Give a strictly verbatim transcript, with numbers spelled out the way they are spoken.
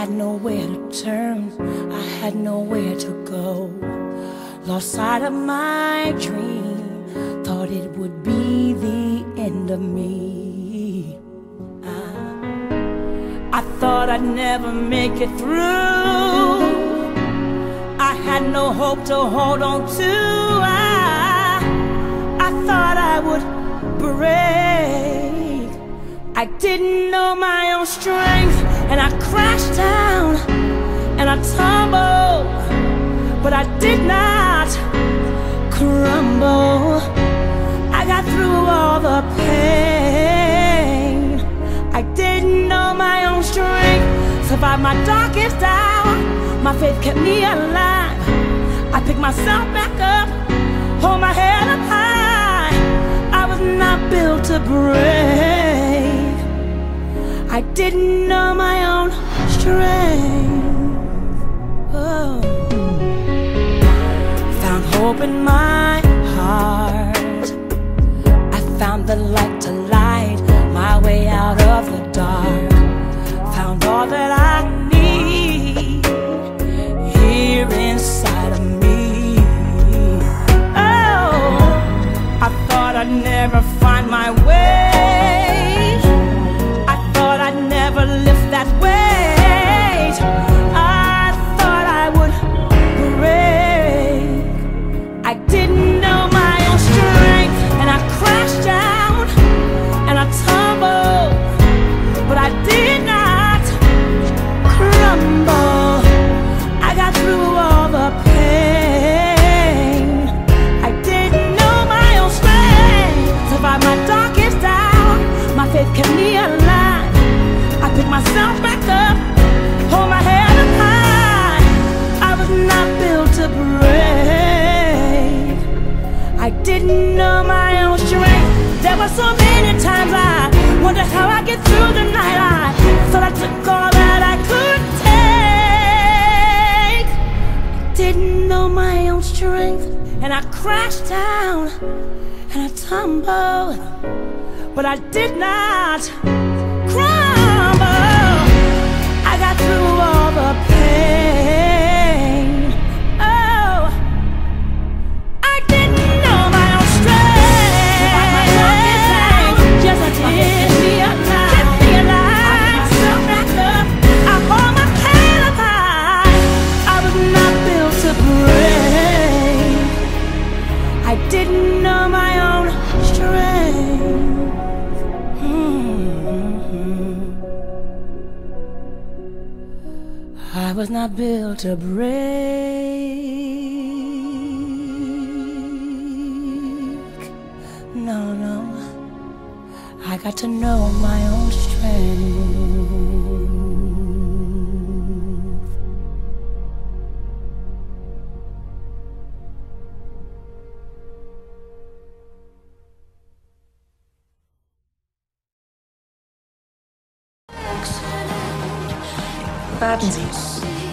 had nowhere to turn, I had nowhere to go. Lost sight of my dream, thought it would be the end of me. I, I thought I'd never make it through. I had no hope to hold on to. I, I thought I would break. I didn't know my own strength, and I crashed down and I tumbled, but I did not crumble. I got through all the pain. I didn't know my own strength, survived my darkest hour. My faith kept me alive. I picked myself back up, hold my head up high. I was not built to break. I didn't know my own strength. Oh. Found hope in my heart. I found the light to light my way out of the dark. Found all that I need here inside of me. Oh, I thought I'd never find my way. I thought I'd never lift that weight. I thought I would break. I didn't know my own strength, and I crashed down and I tumbled, but I did not crumble. I got through all the pain. I didn't know my own strength, survived my darkest hour. My faith kept me alive. I picked myself back up, hold my head up high. I was not built to break. I didn't know my own strength. There were so many times I wondered how I get through the night. I thought I took all that I could take. I didn't know my own strength, and I crashed down and I tumbled, but I did not crumble. I got through all the pain. Oh, I didn't know my own strength. Yes, I did. Kept me alive. Kept me alive. Myself back up. I hold my head up high. I was not built to break. I didn't know my own strength. Mm-hmm. I was not built to break. No, no. I got to know my own strength. Warten Sie.